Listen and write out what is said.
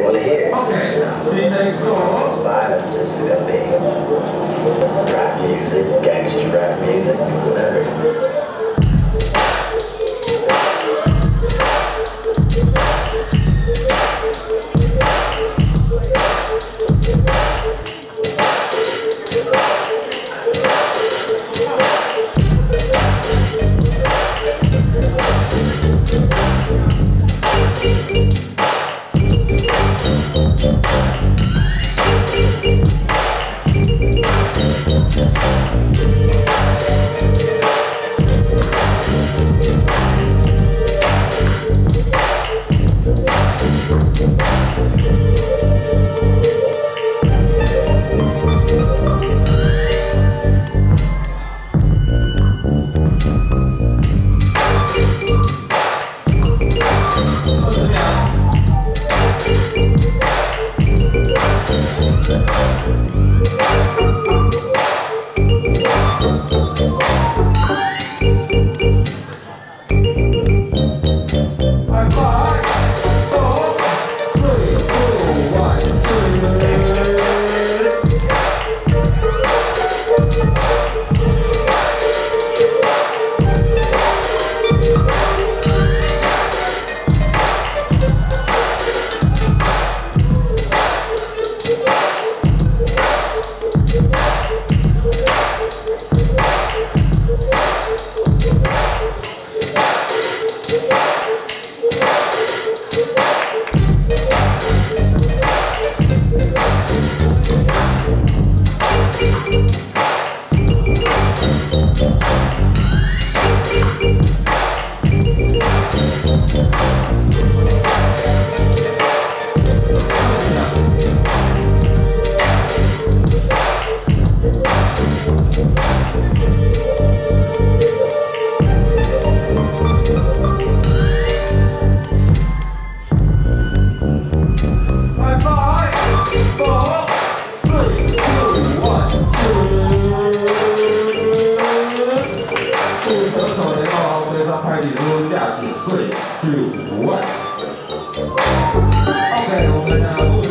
want to hear. Okay. Just violence. This is gonna be rap music, gangster rap music, whatever. 快递出价值税15万。OK， 我们